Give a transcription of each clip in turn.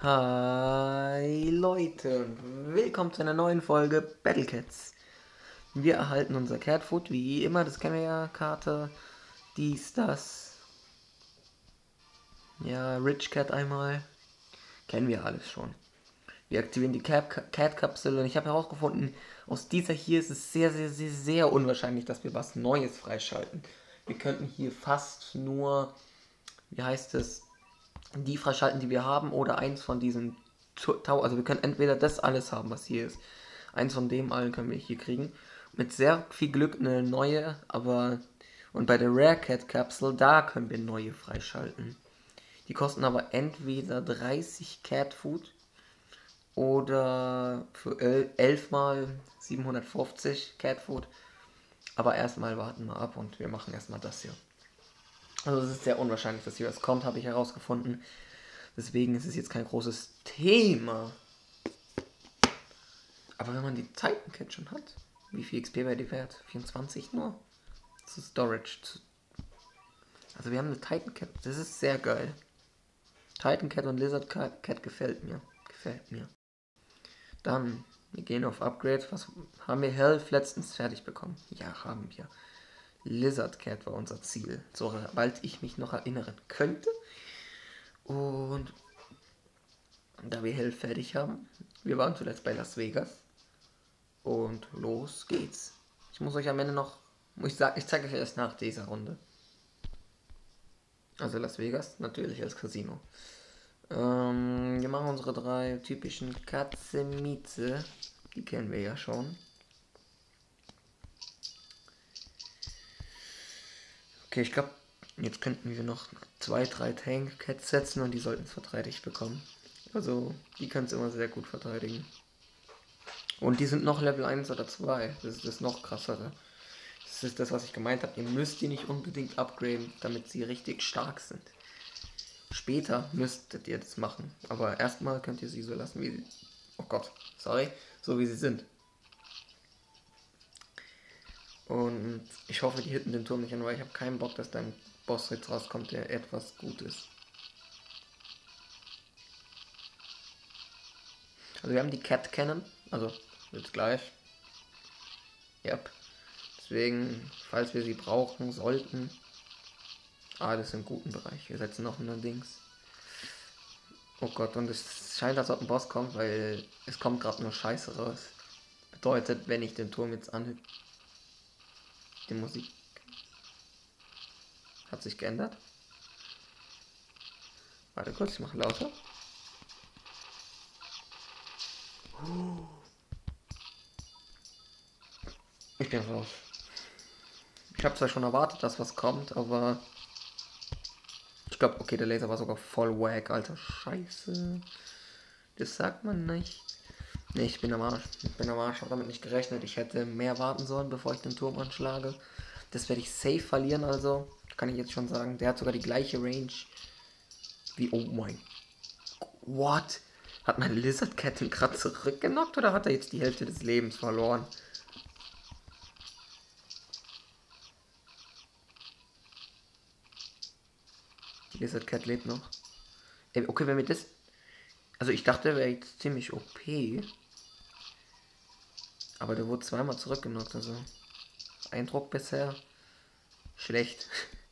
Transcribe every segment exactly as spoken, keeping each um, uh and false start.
Hi Leute, willkommen zu einer neuen Folge Battle Cats. Wir erhalten unser Cat Food, wie immer, das kennen wir ja, Karte, dies, das. Ja, Rich Cat einmal, kennen wir alles schon. Wir aktivieren die Cat-Kapsel und ich habe herausgefunden, aus dieser hier ist es sehr, sehr, sehr, sehr unwahrscheinlich, dass wir was Neues freischalten. Wir könnten hier fast nur, wie heißt es, die freischalten, die wir haben, oder eins von diesen Tau. Also wir können entweder das alles haben, was hier ist. Eins von dem allen können wir hier kriegen. Mit sehr viel Glück eine neue, aber... Und bei der Rare Cat Kapsel, da können wir neue freischalten. Die kosten aber entweder dreißig Cat Food oder für elf mal siebenhundertfünfzig Cat Food. Aber erstmal warten wir ab und wir machen erstmal das hier. Also es ist sehr unwahrscheinlich, dass hier was kommt, habe ich herausgefunden. Deswegen ist es jetzt kein großes Thema. Aber wenn man die Titan Cat schon hat, wie viel X P wäre die wert? vierundzwanzig nur? Zu Storage. Also wir haben eine Titan Cat. Das ist sehr geil. Titan Cat und Lizard Cat gefällt mir. Gefällt mir. Dann, wir gehen auf Upgrade. Was haben wir Health letztens fertig bekommen? Ja, haben wir. Lizard Cat war unser Ziel. Sobald ich mich noch erinnern könnte. Und da wir Health fertig haben, wir waren zuletzt bei Las Vegas. Und los geht's. Ich muss euch am Ende noch, ich, sag, ich zeige euch erst nach dieser Runde. Also Las Vegas, natürlich als Casino. Ähm, wir machen unsere drei typischen Katze-Mieze. Die kennen wir ja schon. Okay, ich glaube, jetzt könnten wir noch zwei, drei Tank-Cats setzen und die sollten es verteidigt bekommen. Also, die können es immer sehr gut verteidigen. Und die sind noch Level eins oder zwei. Das ist das noch krassere. Das ist das, was ich gemeint habe. Ihr müsst die nicht unbedingt upgraden, damit sie richtig stark sind. Später müsstet ihr das machen. Aber erstmal könnt ihr sie so lassen, wie sie... Oh Gott, sorry. So wie sie sind. Und ich hoffe, die hitten den Turm nicht an, weil ich habe keinen Bock, dass dein Boss jetzt rauskommt, der etwas gut ist. Also wir haben die Cat Cannon. Also, jetzt gleich. Yep. Deswegen, falls wir sie brauchen sollten. Alles im guten Bereich. Wir setzen noch ein Dings. Oh Gott, und es scheint, als ob ein Boss kommt, weil es kommt gerade nur Scheiße raus. Bedeutet, wenn ich den Turm jetzt an... Die Musik... Hat sich geändert. Warte kurz, ich mache lauter. Ich bin raus. Ich habe zwar schon erwartet, dass was kommt, aber... Ich glaube, okay, der Laser war sogar voll wack, alter Scheiße. Das sagt man nicht. Ne, ich bin am Arsch. Ich bin am Arsch, habe damit nicht gerechnet. Ich hätte mehr warten sollen, bevor ich den Turm anschlage. Das werde ich safe verlieren, also. Kann ich jetzt schon sagen. Der hat sogar die gleiche Range wie... Oh mein... What? Hat mein Lizard Cat den gerade zurückgenockt oder hat er jetzt die Hälfte des Lebens verloren? Die Lizard Cat lebt noch. Ey, okay, wenn wir das... Also ich dachte, er wäre jetzt ziemlich O P. Aber der wurde zweimal zurückgenockt, also... Eindruck bisher... Schlecht.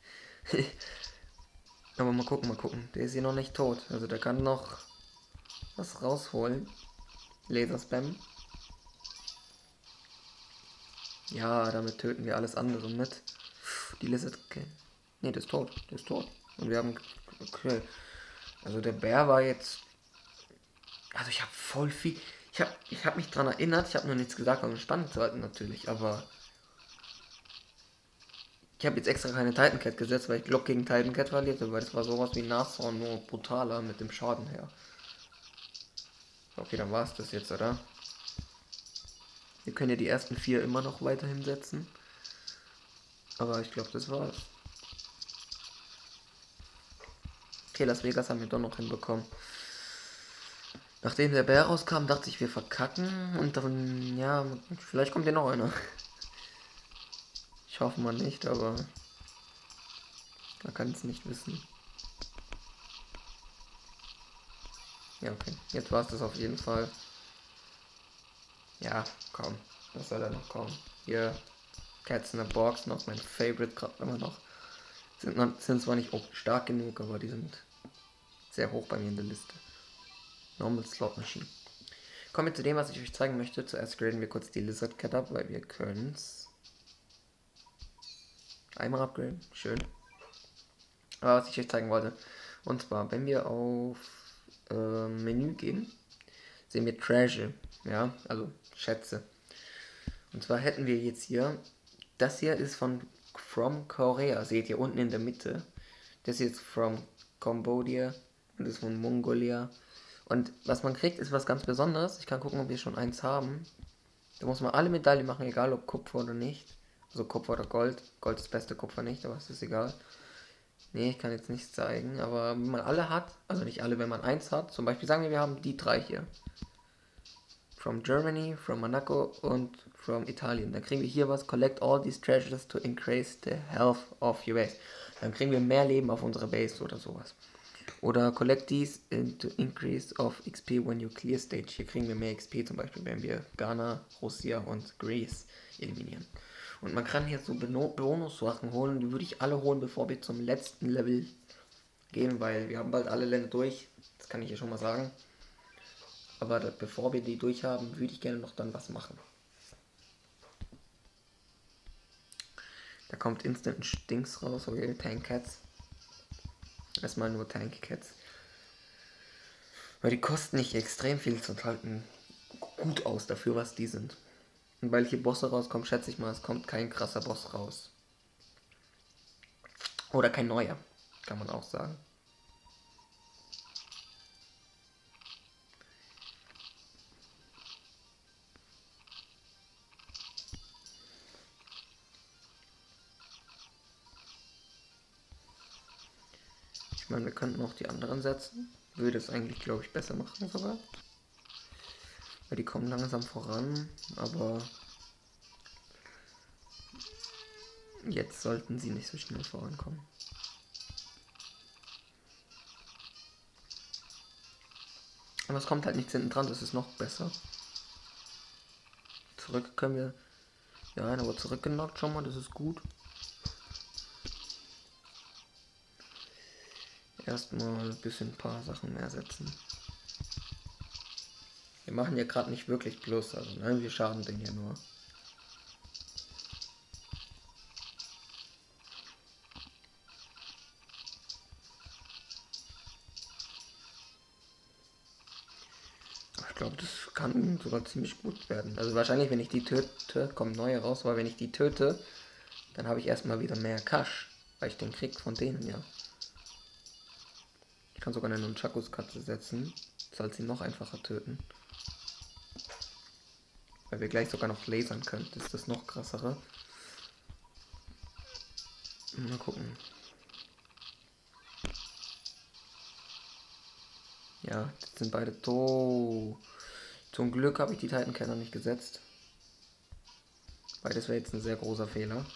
Aber mal gucken, mal gucken. Der ist hier noch nicht tot. Also der kann noch was rausholen. Laserspam. Ja, damit töten wir alles andere mit. Die Lizard... Okay. Ne, der ist tot. Der ist tot. Und wir haben... Okay. Also der Bär war jetzt... Also ich habe voll viel... Ich habe ich hab mich dran erinnert. Ich habe nur nichts gesagt, um spannend zu halten natürlich. Aber... Ich habe jetzt extra keine Titan Cat gesetzt, weil ich Glock gegen Titan Cat verlierte. Weil das war sowas wie Nashorn, nur brutaler mit dem Schaden her. Okay, dann war es das jetzt, oder? Wir können ja die ersten vier immer noch weiterhin setzen. Aber ich glaube, das war's. Okay, Las Vegas haben wir doch noch hinbekommen. Nachdem der Bär rauskam, dachte ich, wir verkacken. Und dann, ja, vielleicht kommt ja noch einer. Ich hoffe mal nicht, aber man kann es nicht wissen. Ja, okay. Jetzt war es das auf jeden Fall. Ja, komm. Was soll da noch kommen? Hier, Cats in the Box, noch mein Favorite, gerade immer noch. Sind, noch, sind zwar nicht stark genug, aber die sind sehr hoch bei mir in der Liste. Normal Slot Machine. Kommen wir zu dem, was ich euch zeigen möchte. Zuerst graden wir kurz die Lizard Cat ab, weil wir können es. Einmal upgraden, schön. Aber was ich euch zeigen wollte. Und zwar, wenn wir auf äh, Menü gehen, sehen wir Treasure. Ja, also Schätze. Und zwar hätten wir jetzt hier, das hier ist von From Korea, seht ihr unten in der Mitte. Das hier ist From Cambodia und das ist von Mongolia. Und was man kriegt, ist was ganz Besonderes. Ich kann gucken, ob wir schon eins haben. Da muss man alle Medaillen machen, egal ob Kupfer oder nicht. Also Kupfer oder Gold. Gold ist das beste, Kupfer nicht, aber es ist egal. Nee, ich kann jetzt nichts zeigen, aber wenn man alle hat, also nicht alle, wenn man eins hat, zum Beispiel sagen wir, wir haben die drei hier. From Germany, from Monaco und from Italien. Dann kriegen wir hier was. Collect all these treasures to increase the health of your base. Dann kriegen wir mehr Leben auf unsere Base oder sowas. Oder collect these to increase of X P when you clear stage. Hier kriegen wir mehr X P, zum Beispiel, wenn wir Ghana, Russia und Greece eliminieren. Und man kann hier so Bonus-Sachen holen. Die würde ich alle holen, bevor wir zum letzten Level gehen, weil wir haben bald alle Länder durch. Das kann ich hier schon mal sagen. Aber da, bevor wir die durch haben, würde ich gerne noch dann was machen. Da kommt Instant Stinks raus, okay, Tank Cats. Erstmal nur Tank Cats. Weil die kosten nicht extrem viel zu halten gut aus dafür, was die sind. Und weil hier Bosse rauskommen, schätze ich mal, es kommt kein krasser Boss raus. Oder kein neuer, kann man auch sagen. Ich meine, wir könnten auch die anderen setzen. Würde es eigentlich, glaube ich, besser machen sogar. Weil die kommen langsam voran, aber jetzt sollten sie nicht so schnell vorankommen. Aber es kommt halt nichts hinten dran, das ist noch besser. Zurück können wir... Ja, einer wurde zurückgenockt schon mal, das ist gut. Erstmal ein bisschen ein paar Sachen mehr setzen. Wir machen ja gerade nicht wirklich Plus, also nein, wir schaden den hier nur. Ich glaube, das kann sogar ziemlich gut werden. Also wahrscheinlich, wenn ich die töte, kommen neue raus, weil wenn ich die töte, dann habe ich erstmal wieder mehr Cash, weil ich den krieg von denen, ja. Ich kann sogar eine Nunchakus-Katze setzen, soll sie noch einfacher töten. Weil wir gleich sogar noch lasern können, das ist das noch krassere. Mal gucken. Ja, jetzt sind beide tot. Zum Glück habe ich die Titan Cat noch nicht gesetzt. Weil das wäre jetzt ein sehr großer Fehler.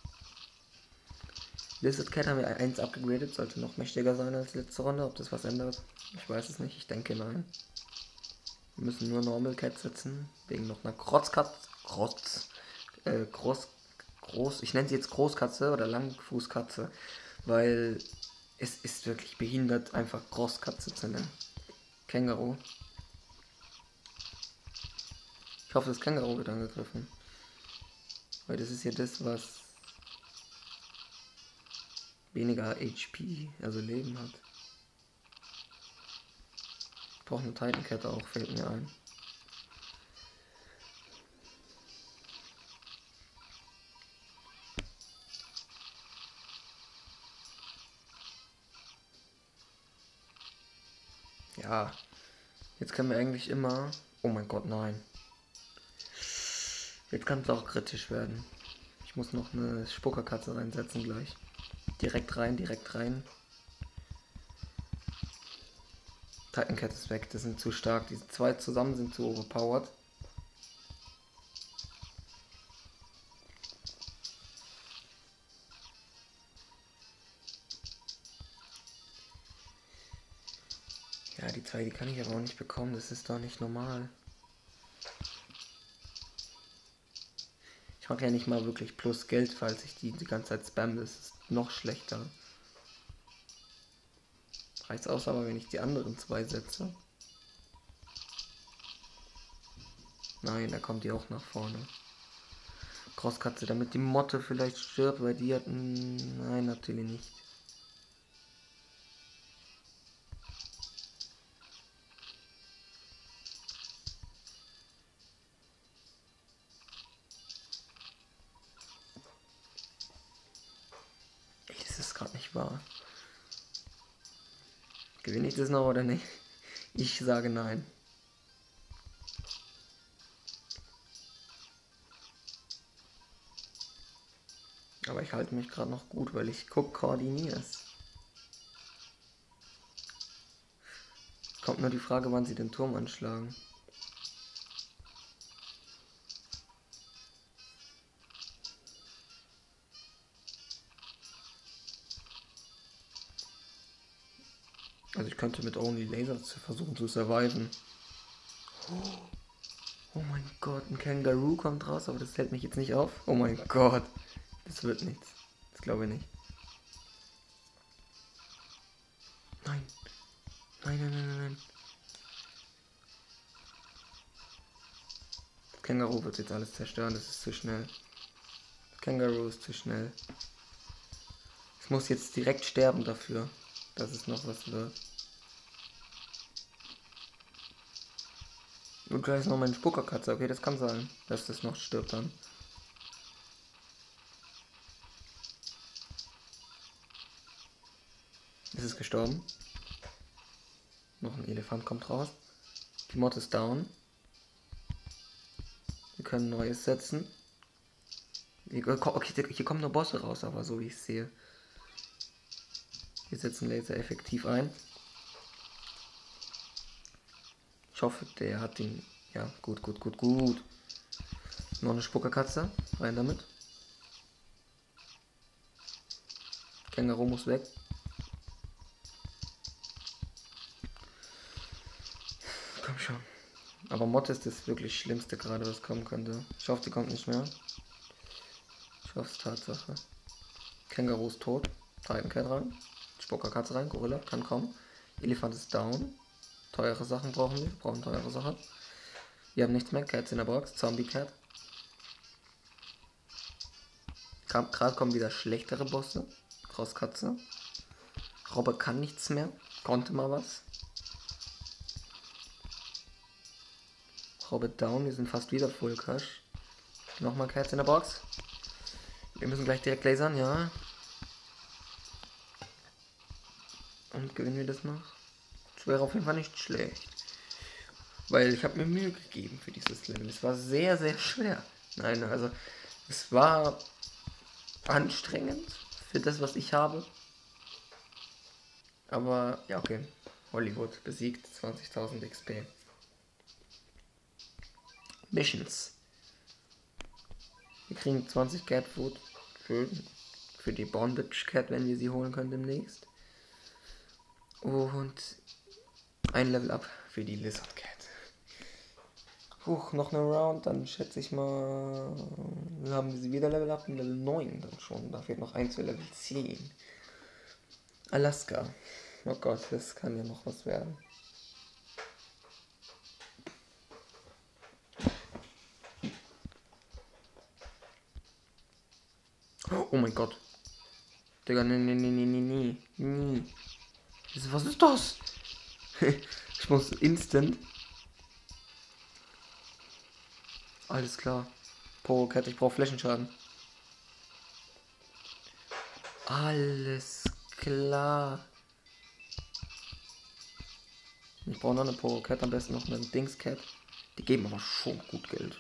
Lizard Cat haben wir eins abgegradet, sollte noch mächtiger sein als letzte Runde. Ob das was ändert, ich weiß es nicht. Ich denke nein. Wir müssen nur Normal Cat setzen, wegen noch einer Großkatze. Groß, äh, groß, groß, ich nenne sie jetzt Großkatze oder Langfußkatze, weil es ist wirklich behindert, einfach Großkatze zu nennen. Känguru. Ich hoffe, das Känguru wird angegriffen. Weil das ist ja das, was weniger H P, also Leben hat. Ich brauche eine Titan Cat auch, fällt mir ein. Ja, jetzt können wir eigentlich immer... Oh mein Gott, nein. Jetzt kann es auch kritisch werden. Ich muss noch eine Spuckerkatze reinsetzen gleich. Direkt rein, direkt rein. Titan Cat ist weg, das sind zu stark. Diese zwei zusammen sind zu overpowered. Ja, die zwei, die kann ich aber auch nicht bekommen. Das ist doch nicht normal. Ich mache ja nicht mal wirklich plus Geld, falls ich die die ganze Zeit spam. Das ist noch schlechter. Reicht aus, aber wenn ich die anderen zwei setze. Nein, da kommt die auch nach vorne. Crosskatze, damit die Motte vielleicht stirbt, weil die hat... Nein, natürlich nicht. Ey, das ist gerade nicht wahr. Gewinne ich das noch oder nicht? Ich sage nein. Aber ich halte mich gerade noch gut, weil ich gucke koordinierst. Kommt nur die Frage, wann sie den Turm anschlagen. Also ich könnte mit Only Lasers versuchen zu surviven. Oh, oh mein Gott, ein Kangaroo kommt raus, aber das hält mich jetzt nicht auf. Oh mein Gott, das wird nichts. Das glaube ich nicht. Nein. Nein, nein, nein, nein. Das Känguru wird jetzt alles zerstören, das ist zu schnell. Das Känguru ist zu schnell. Es muss jetzt direkt sterben dafür, dass es noch was wird. Und gleich ist noch meine Spuckerkatze, okay, das kann sein, dass das noch stirbt dann. Es ist gestorben. Noch ein Elefant kommt raus. Die Mod ist down. Wir können Neues setzen. Okay, hier kommen nur Bosse raus, aber so wie ich sehe. Wir setzen Laser effektiv ein. Ich hoffe, der hat den... Ja, gut, gut, gut, gut. Noch eine Spuckerkatze. Rein damit. Känguru muss weg. Komm schon. Aber Motte ist das wirklich Schlimmste gerade, was kommen könnte. Ich hoffe, die kommt nicht mehr. Ich hoffe, es ist Tatsache. Känguru ist tot. Titan Cat rein. Spuckerkatze rein. Gorilla kann kommen. Elefant ist down. Teure Sachen brauchen wir. Wir brauchen teure Sachen. Wir haben nichts mehr. Cats in der Box. Zombie Cat. Gerade kommen wieder schlechtere Bosse. Crosskatze. Robbe kann nichts mehr. Konnte mal was. Robbe down. Wir sind fast wieder Full Cash. Nochmal Cats in der Box. Wir müssen gleich direkt lasern, ja. Und gewinnen wir das noch? Das wäre auf jeden Fall nicht schlecht. Weil ich habe mir Mühe gegeben für dieses Level. Es war sehr, sehr schwer. Nein, also es war anstrengend für das, was ich habe. Aber ja, okay. Hollywood besiegt, zwanzigtausend X P. Missions. Wir kriegen zwanzig Cat Food. Schön. Für die Bondage Cat, wenn wir sie holen können demnächst. Und ein Level Up für die Lizard Cat. Huch, noch eine Round, dann schätze ich mal, haben wir sie wieder Level Up, Level neun dann schon. Da fehlt noch eins für Level zehn. Alaska. Oh Gott, das kann ja noch was werden. Oh mein Gott. Digga, nee, nee, nee, nee, nee, nee. Was ist das? Ich muss instant. Alles klar. Pro Cat, ich brauche Flächenschaden. Alles klar. Ich brauche noch eine Pro Cat, am besten noch eine Dings Cat. Die geben aber schon gut Geld.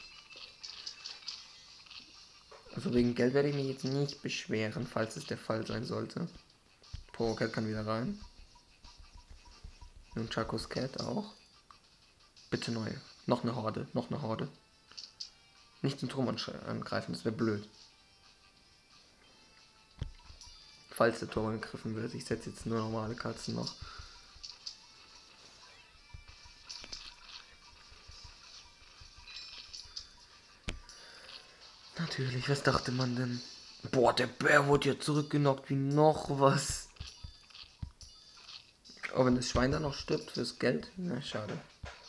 Also wegen Geld werde ich mich jetzt nicht beschweren, falls es der Fall sein sollte. Pro Cat kann wieder rein. Und Chakos Cat auch. Bitte neu. Noch eine Horde, noch eine Horde. Nicht den Turm angreifen, das wäre blöd. Falls der Turm angegriffen wird, ich setze jetzt nur normale Katzen noch. Natürlich, was dachte man denn? Boah, der Bär wurde ja zurückgenockt wie noch was. Aber wenn das Schwein dann noch stirbt fürs Geld, na schade.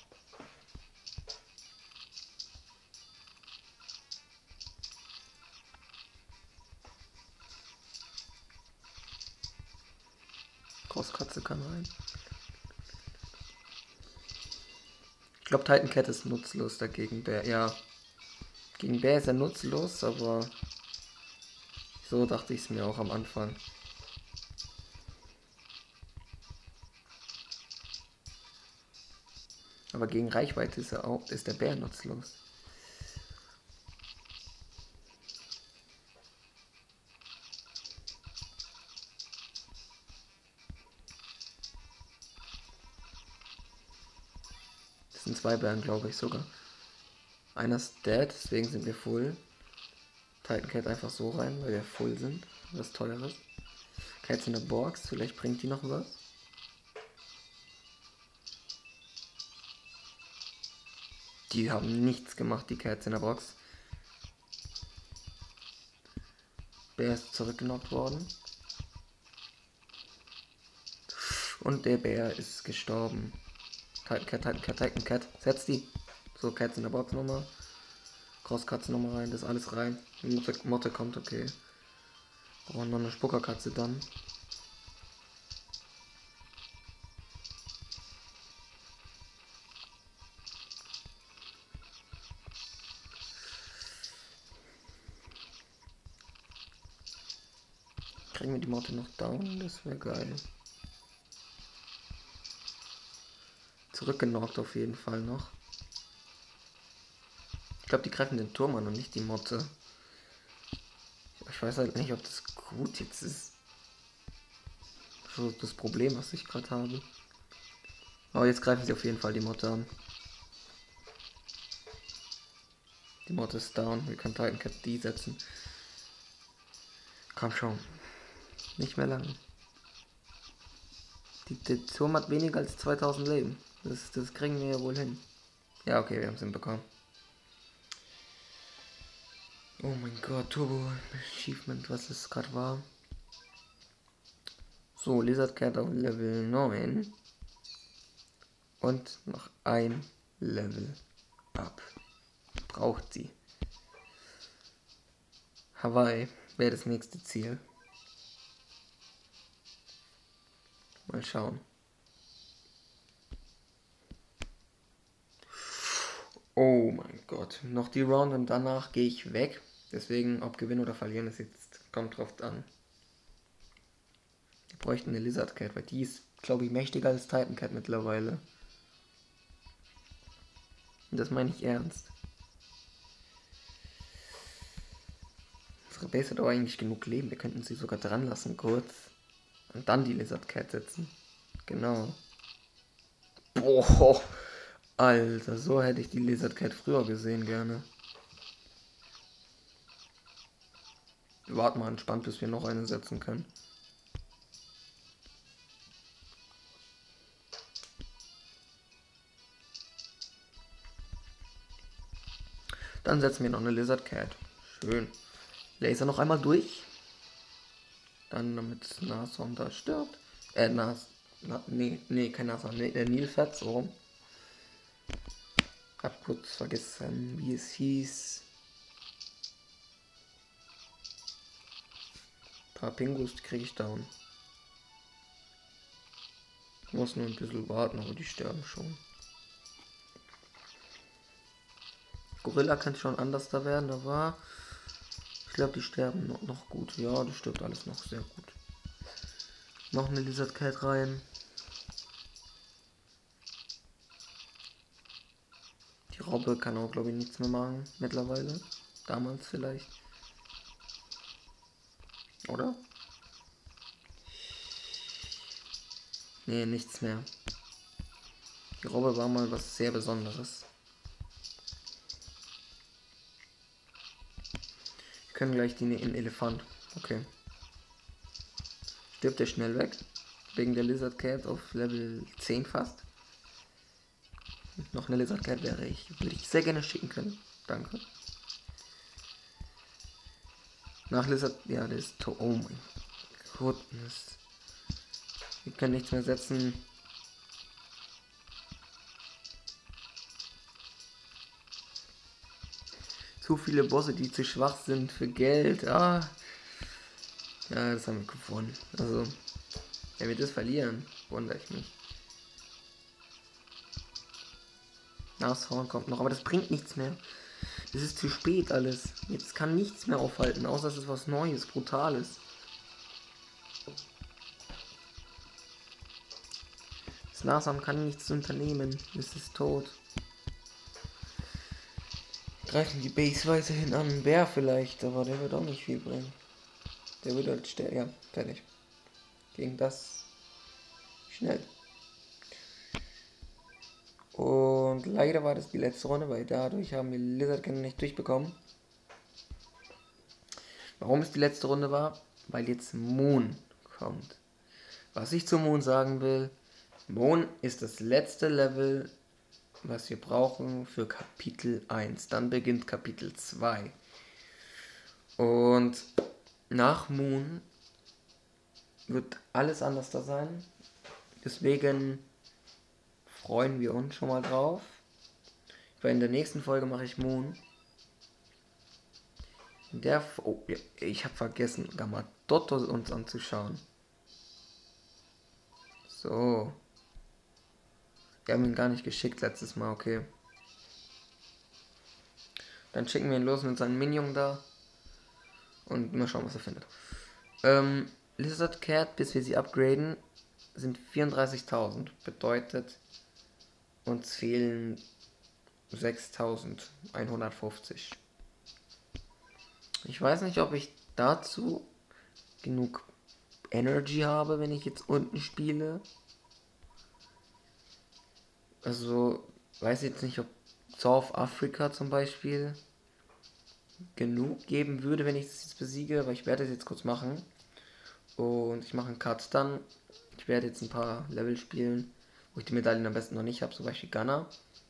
Großkatze kann rein. Ich glaube, Titan Cat ist nutzlos dagegen. Bär, ja. Gegen Bär ist er nutzlos, aber so dachte ich es mir auch am Anfang. Aber gegen Reichweite ist er auch, ist der Bär nutzlos. Das sind zwei Bären, glaube ich sogar. Einer ist dead, deswegen sind wir full. Titan Cat einfach so rein, weil wir full sind. Was teures. Cats in der Box, vielleicht bringt die noch was. Die haben nichts gemacht, die Cats in der Box. Bär ist zurückgenockt worden. Und der Bär ist gestorben. Titan Cat, Titan Cat, Titan Cat. Setz die. So, Cats in der Box nochmal. Crosskatze nochmal rein, das ist alles rein. Die Motte, Motte kommt, okay. Brauchen noch eine Spuckerkatze dann. Kriegen wir die Motte noch down? Das wäre geil. Zurückgenockt auf jeden Fall noch. Ich glaube, die greifen den Turm an und nicht die Motte. Ich weiß halt nicht, ob das gut jetzt ist. Das ist das Problem, was ich gerade habe. Aber jetzt greifen sie auf jeden Fall die Motte an. Die Motte ist down. Wir können Titan Cat die setzen. Komm schon. Nicht mehr lange. Die, der Turm hat weniger als zweitausend Leben. Das, das kriegen wir ja wohl hin. Ja, okay, wir haben es hinbekommen. Oh mein Gott, Turbo Achievement, was es gerade war. So, Lizard Cat auf Level neun. Und noch ein Level up. Braucht sie. Hawaii wäre das nächste Ziel. Mal schauen. Oh mein Gott. Noch die Round und danach gehe ich weg. Deswegen, ob gewinnen oder verlieren, ist jetzt, kommt drauf an. Wir bräuchten eine Lizard Cat, weil die ist, glaube ich, mächtiger als Titan Cat mittlerweile. Und das meine ich ernst. Unsere Base hat auch eigentlich genug Leben. Wir könnten sie sogar dran lassen kurz. Und dann die Lizard Cat setzen. Genau. Boah. Alter, so hätte ich die Lizard Cat früher gesehen gerne. Wart mal entspannt, bis wir noch eine setzen können. Dann setzen wir noch eine Lizard Cat. Schön. Laser noch einmal durch. Dann damit Nashorn da stirbt. Äh, Nas... Na, nee, nee, kein Nashorn. Nee, der Nilpferd, so rum. Hab kurz vergessen, wie es hieß. Ein paar Pingus, die kriege ich down. Ich muss nur ein bisschen warten, aber die sterben schon. Gorilla kann schon anders da werden, aber ich glaube, die sterben noch, noch gut. Ja, das stirbt alles noch sehr gut. Noch eine Lizard Cat rein. Die Robbe kann auch, glaube ich, nichts mehr machen mittlerweile. Damals vielleicht. Oder? Nee, nichts mehr. Die Robbe war mal was sehr Besonderes. Wir können gleich die in Elefant. Okay. Stirbt der schnell weg. Wegen der Lizard Cat auf Level zehn fast. Noch eine Lizard Cat wäre ich. Würde ich sehr gerne schicken können. Danke. Nach Lizard, ja, der ist tot. Oh mein Gott. Wir können nichts mehr setzen. Zu viele Bosse, die zu schwach sind für Geld. Ah. Ja, das haben wir gewonnen. Also, wenn wir das verlieren, wundere ich mich. Nashorn kommt noch, aber das bringt nichts mehr. Es ist zu spät alles. Jetzt kann nichts mehr aufhalten, außer es ist was Neues, Brutales. Das Nashorn kann nichts unternehmen. Es ist tot. Greifen die Base weiterhin an. Bär vielleicht, aber der wird auch nicht viel bringen. Der wird halt sterben. Ja, fertig. Gegen das schnell. Und leider war das die letzte Runde, weil dadurch haben wir Lizard Cannon nicht durchbekommen. Warum es die letzte Runde war? Weil jetzt Moon kommt. Was ich zu Moon sagen will, Moon ist das letzte Level, was wir brauchen für Kapitel eins. Dann beginnt Kapitel zwei. Und nach Moon wird alles anders da sein. Deswegen freuen wir uns schon mal drauf. Weil in der nächsten Folge mache ich Moon. In der F oh, ich habe vergessen, Gamadotto uns anzuschauen. So. Wir haben ihn gar nicht geschickt letztes Mal, okay. Dann schicken wir ihn los mit seinem Minion da. Und mal schauen, was er findet. Ähm, Lizard Cat, bis wir sie upgraden, sind vierunddreißigtausend. Bedeutet, uns fehlen sechstausendeinhundertfünfzig. Ich weiß nicht, ob ich dazu genug Energy habe, wenn ich jetzt unten spiele. Also, weiß jetzt nicht, ob South Africa zum Beispiel genug geben würde, wenn ich das jetzt besiege, aber ich werde es jetzt kurz machen. Und ich mache einen Cut dann. Ich werde jetzt ein paar Level spielen, wo ich die Medaillen am besten noch nicht habe, zum Beispiel Gunner.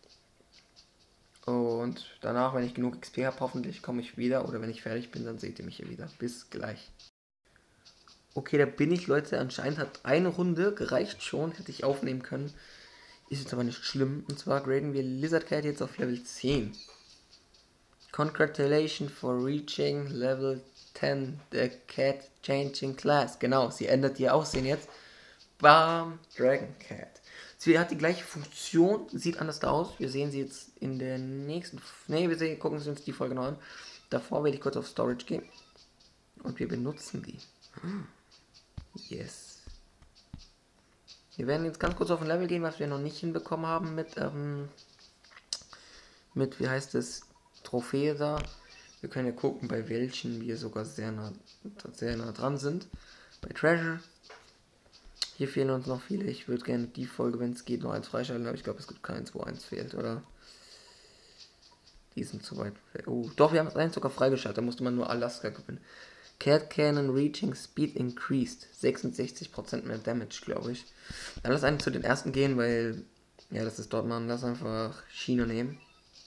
Und danach, wenn ich genug X P habe, hoffentlich komme ich wieder. Oder wenn ich fertig bin, dann seht ihr mich hier wieder. Bis gleich. Okay, da bin ich, Leute. Anscheinend hat eine Runde gereicht schon. Hätte ich aufnehmen können. Ist jetzt aber nicht schlimm. Und zwar graden wir Lizard Cat jetzt auf Level zehn. Congratulations for reaching Level ten. The Cat changing class. Genau, sie ändert ihr Aussehen jetzt. Bam, Dragon Cat. Sie hat die gleiche Funktion, sieht anders aus. Wir sehen sie jetzt in der nächsten... Ne, wir sehen, gucken uns die Folge noch an. Davor werde ich kurz auf Storage gehen. Und wir benutzen die. Yes. Wir werden jetzt ganz kurz auf ein Level gehen, was wir noch nicht hinbekommen haben mit, ähm, mit, wie heißt es, Trophäe da. Wir können ja gucken, bei welchen wir sogar sehr nah, sehr nah dran sind. Bei Treasure. Hier fehlen uns noch viele. Ich würde gerne die Folge, wenn es geht, noch eins freischalten, aber ich glaube, es gibt keins, wo eins fehlt, oder? Die sind zu weit. Oh, doch, wir haben eins sogar freigeschaltet. Da musste man nur Alaska gewinnen. Cat Cannon Reaching Speed Increased. sechsundsechzig Prozent mehr Damage, glaube ich. Dann lass einen zu den ersten gehen, weil... Ja, das ist dort, man. Lass einfach China nehmen.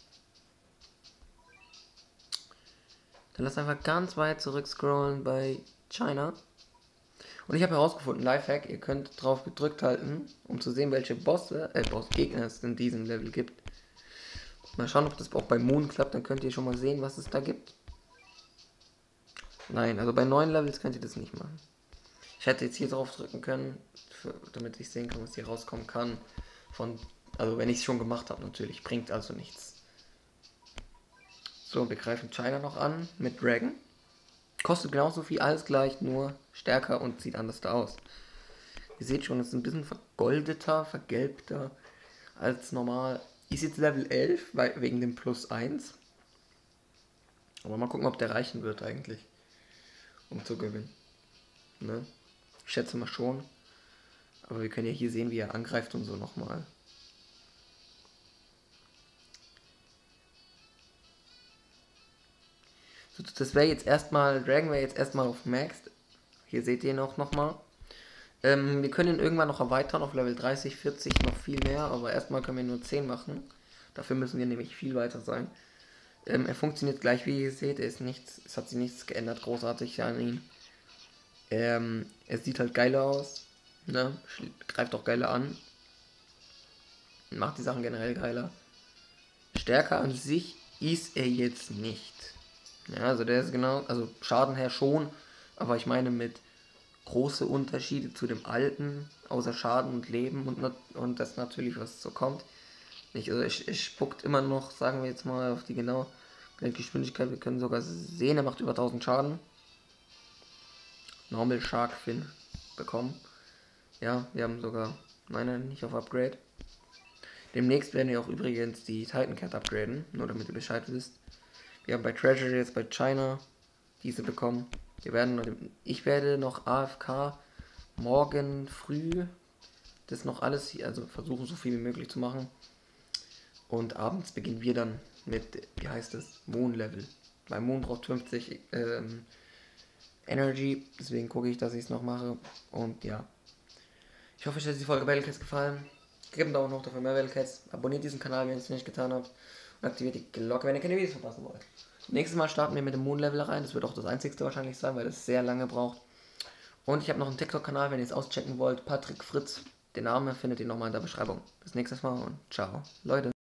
Dann lass einfach ganz weit zurück scrollen bei China. Und ich habe herausgefunden, Lifehack, ihr könnt drauf gedrückt halten, um zu sehen, welche Bosse, äh, Boss-Gegner es in diesem Level gibt. Mal schauen, ob das auch bei Moon klappt, dann könnt ihr schon mal sehen, was es da gibt. Nein, also bei neuen Levels könnt ihr das nicht machen. Ich hätte jetzt hier drauf drücken können, für, damit ich sehen kann, was hier rauskommen kann. Von, also wenn ich es schon gemacht habe natürlich, bringt also nichts. So, wir greifen China noch an mit Dragon. Kostet genauso viel, alles gleich, nur stärker und sieht anders da aus. Ihr seht schon, es ist ein bisschen vergoldeter, vergelbter als normal. Ist jetzt Level elf, weil, wegen dem Plus eins. Aber mal gucken, ob der reichen wird eigentlich, um zu gewinnen. Ne? Ich schätze mal schon. Aber wir können ja hier sehen, wie er angreift und so nochmal. So, das wäre jetzt erstmal, Dragon wäre jetzt erstmal auf Max. Hier seht ihr noch nochmal. Ähm, wir können ihn irgendwann noch erweitern auf Level dreißig, vierzig, noch viel mehr. Aber erstmal können wir nur zehn machen. Dafür müssen wir nämlich viel weiter sein. Ähm, er funktioniert gleich, wie ihr seht. Er ist nichts, es hat sich nichts geändert, großartig an ihm. Ähm, er sieht halt geiler aus. Ne? Greift auch geiler an. Macht die Sachen generell geiler. Stärker an sich ist er jetzt nicht. Ja, also der ist genau, also Schaden her schon, aber ich meine mit große Unterschiede zu dem alten, außer Schaden und Leben und, und das natürlich, was so kommt. Nicht, also es, es spuckt immer noch, sagen wir jetzt mal, auf die genaue Geschwindigkeit. Wir können sogar sehen, er macht über tausend Schaden. Normal Shark Fin bekommen. Ja, wir haben sogar, meine nicht auf Upgrade. Demnächst werden wir auch übrigens die Titan Cat upgraden, nur damit ihr Bescheid wisst. Wir haben bei Treasure jetzt bei China diese bekommen. Wir werden, ich werde noch A F K morgen früh das noch alles hier, also versuchen so viel wie möglich zu machen. Und abends beginnen wir dann mit, wie heißt es, Moon Level. Weil Moon braucht fünfzig ähm, Energy, deswegen gucke ich, dass ich es noch mache. Und ja, ich hoffe, euch hat die Folge Battlecats gefallen. Gebt einen Daumen hoch dafür mehr Battlecats. Abonniert diesen Kanal, wenn ihr es nicht getan habt. Und aktiviert die Glocke, wenn ihr keine Videos verpassen wollt. Nächstes Mal starten wir mit dem Moon Level rein. Das wird auch das einzigste wahrscheinlich sein, weil das sehr lange braucht. Und ich habe noch einen TikTok-Kanal, wenn ihr es auschecken wollt. Patrick Fritz. Den Namen findet ihr nochmal in der Beschreibung. Bis nächstes Mal und ciao, Leute.